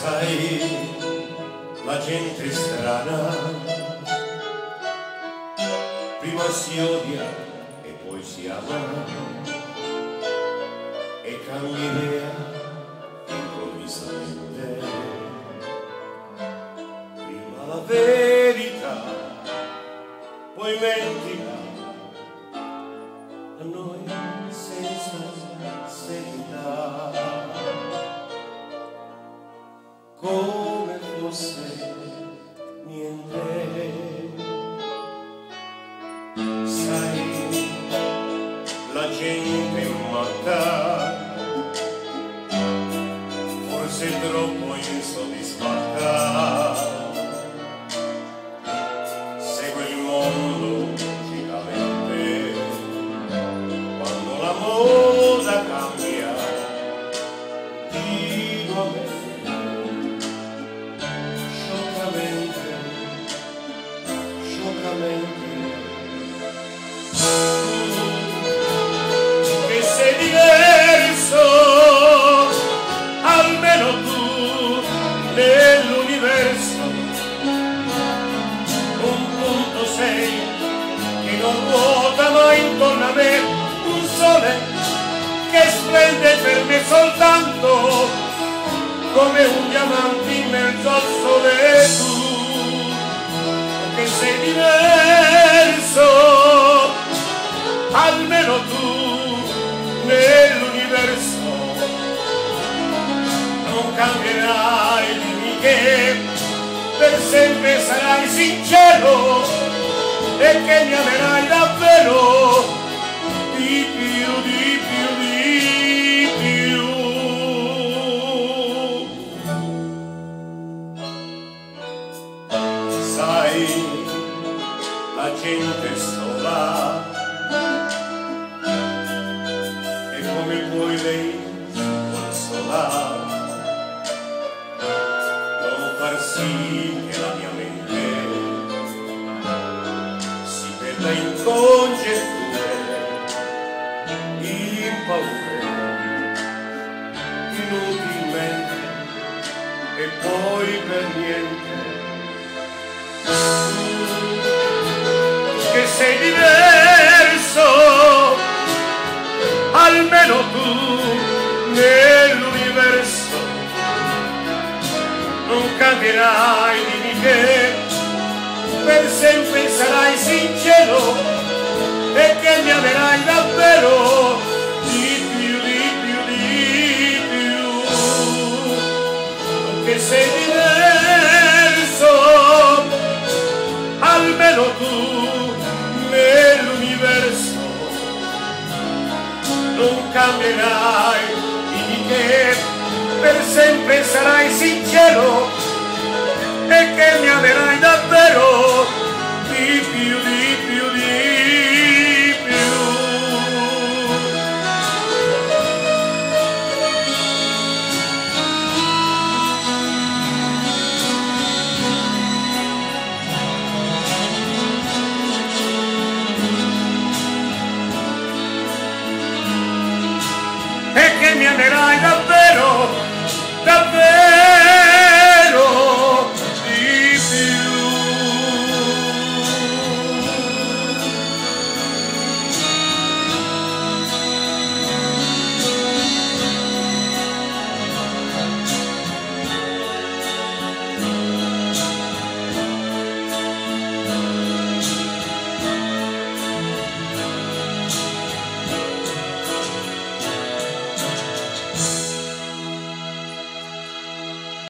Sai, la gente strana prima si odia e poi si ama e cambia idea improvvisamente. Prima la verità, poi mentira, a noi senza serietà, come fosse niente. Sai, la gente è matta, forse troppo insoddisfatta, segue il mondo ciecamente, quando la moda cambia continuamente. Che sei diverso, almeno tu nell'universo, un punto sei che non ruota mai intorno a me, un sole che splende per me soltanto come un diamante in mezzo al sole. Tu che sei diverso, almeno tu nell'universo, non cambierai di me, che per sempre sarai sincero e che mi amerai davvero di più, di più, di più. Sai, la gente sola, e come puoi lei consolare, non far sì che la mia mente si perda in congetture, in paure, inutilmente e poi per niente. Che sei diverso, almeno tu nell'universo, non cambierai di me, che per sempre sarai sincero e che mi amerai davvero di più, di più, di più. Che sei diverso, almeno tu nell'universo, non cambierai di che per sempre sarai sincero e che mi amerai davvero di più, di più, di più. E che mi amerai davvero, davvero.